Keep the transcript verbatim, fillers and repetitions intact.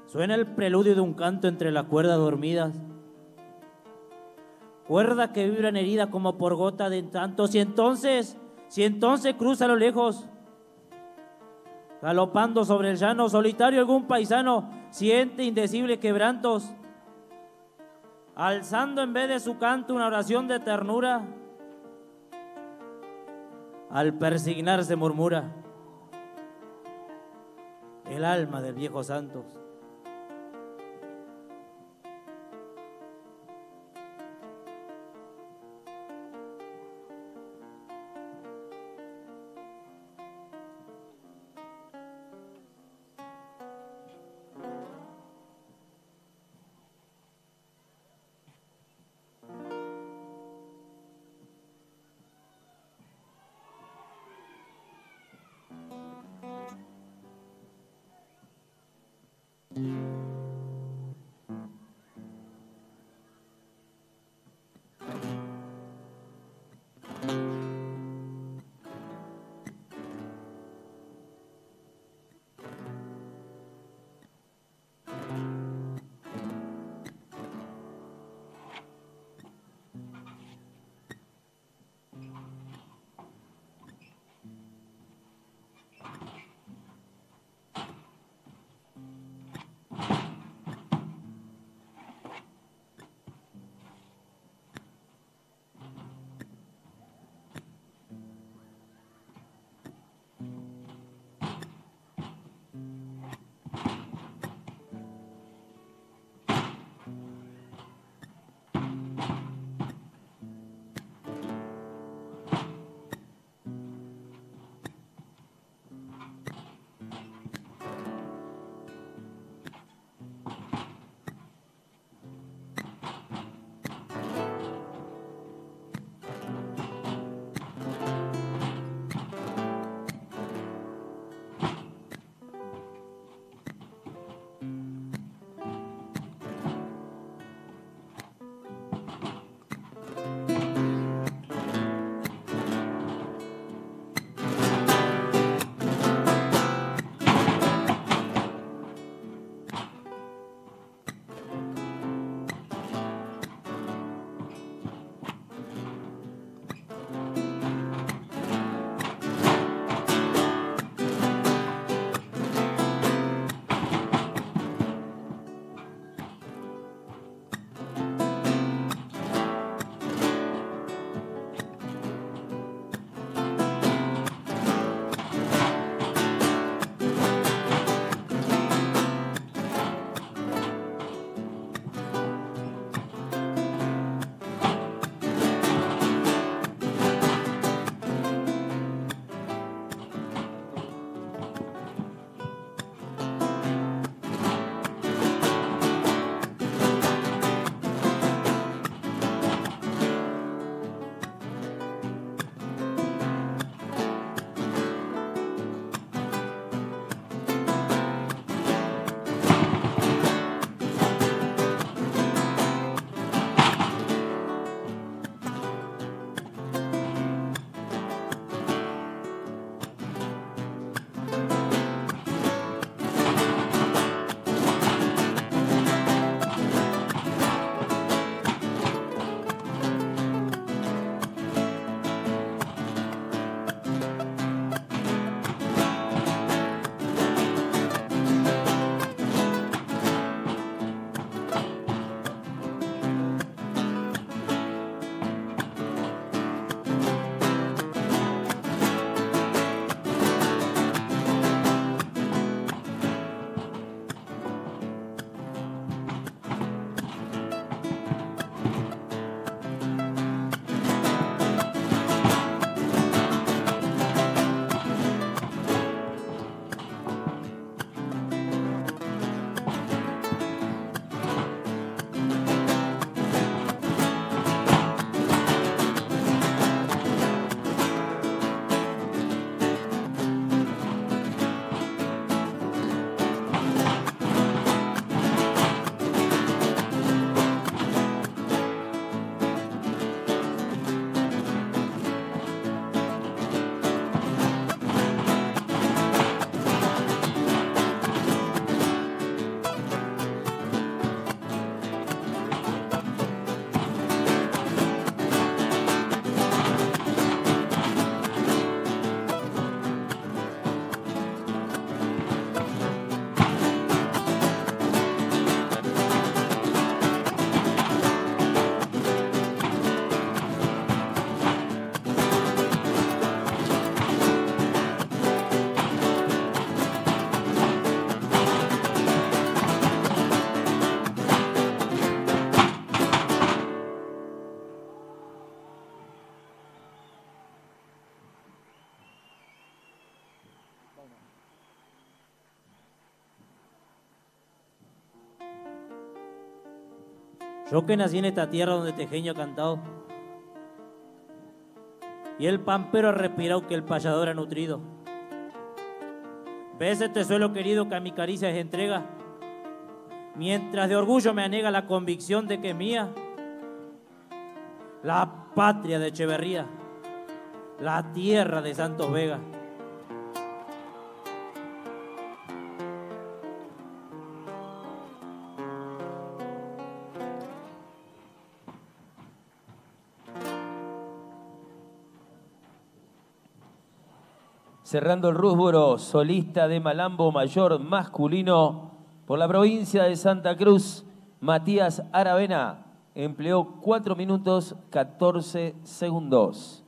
Suena el preludio de un canto entre las cuerdas dormidas, cuerdas que vibran heridas como por gota de encantos. Y entonces, si entonces cruza a lo lejos, galopando sobre el llano solitario, algún paisano siente indecibles quebrantos, alzando en vez de su canto una oración de ternura, al persignarse murmura el alma del viejo Santos. Yo que nací en esta tierra donde Tejeño ha cantado, y el pampero ha respirado que el payador ha nutrido. ¿Ves este suelo querido que a mi caricia es entrega? Mientras de orgullo me anega la convicción de que es mía la patria de Echeverría, la tierra de Santos Vega. Cerrando el rúbro, solista de malambo mayor masculino por la provincia de Santa Cruz, Matías Aravena empleó cuatro minutos catorce segundos.